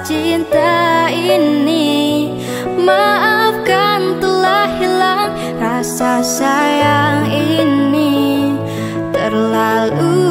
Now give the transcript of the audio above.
cinta ini. Maafkan telah hilang rasa sayang ini terlalu